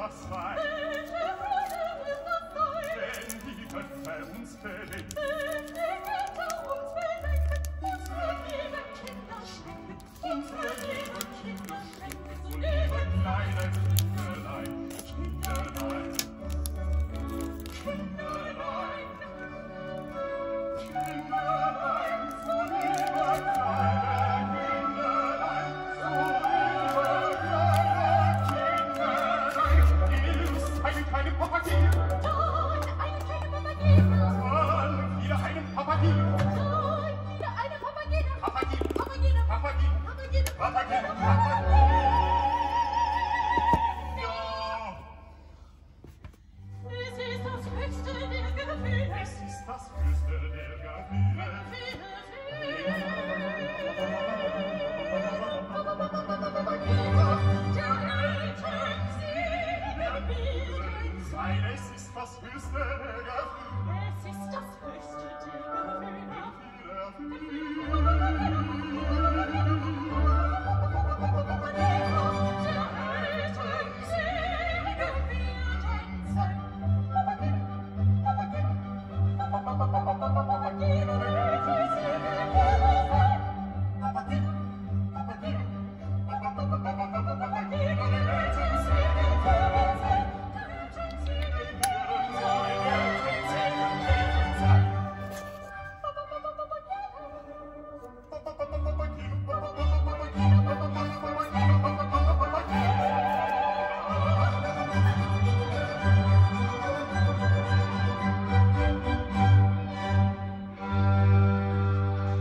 das Wein. Welche Freude wird das sein, Wenn die Töpfe uns bedenken, wenn die Götter uns bedenken, unsere lieben Kinder schenken, unsere lieben Kinder schenken, so liebe kleine